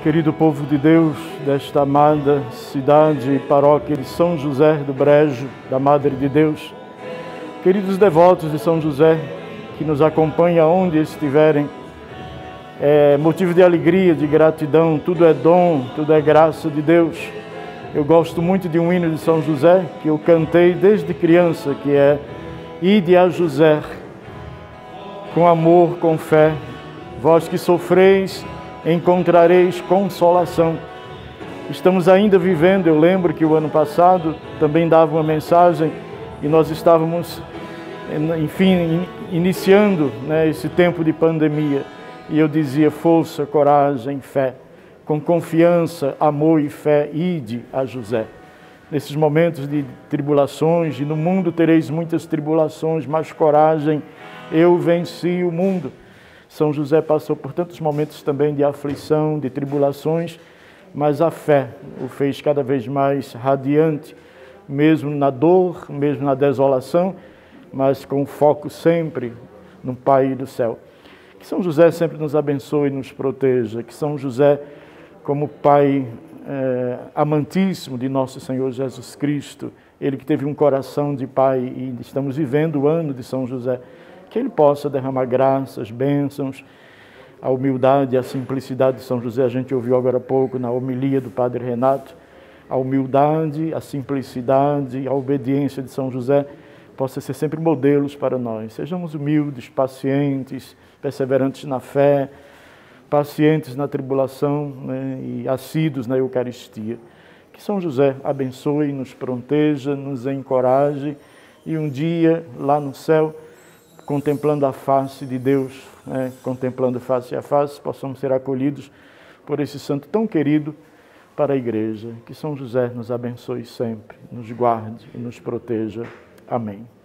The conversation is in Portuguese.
Querido povo de Deus, desta amada cidade e paróquia de São José do Brejo, da Madre de Deus, queridos devotos de São José, que nos acompanham onde estiverem, é motivo de alegria, de gratidão, tudo é dom, tudo é graça de Deus. Eu gosto muito de um hino de São José, que eu cantei desde criança, que é Ide a José, com amor, com fé, vós que sofreis, encontrareis consolação. Estamos ainda vivendo, eu lembro que o ano passado também dava uma mensagem e nós estávamos, enfim, iniciando, esse tempo de pandemia. E eu dizia, força, coragem, fé, com confiança, amor e fé, ide a José. Nesses momentos de tribulações, e no mundo tereis muitas tribulações, mas coragem, eu venci o mundo. São José passou por tantos momentos também de aflição, de tribulações, mas a fé o fez cada vez mais radiante, mesmo na dor, mesmo na desolação, mas com foco sempre no Pai do céu. Que São José sempre nos abençoe e nos proteja, que São José, como Pai amantíssimo de nosso Senhor Jesus Cristo, Ele que teve um coração de Pai e estamos vivendo o ano de São José, que Ele possa derramar graças, bênçãos, a humildade e a simplicidade de São José. A gente ouviu agora há pouco na homilia do Padre Renato, a humildade, a simplicidade, a obediência de São José possa ser sempre modelos para nós. Sejamos humildes, pacientes, perseverantes na fé, pacientes na tribulação, e assíduos na Eucaristia. Que São José abençoe, nos proteja, nos encoraje e um dia lá no céu, contemplando a face de Deus, contemplando face a face, possamos ser acolhidos por esse santo tão querido para a Igreja. Que São José nos abençoe sempre, nos guarde e nos proteja. Amém.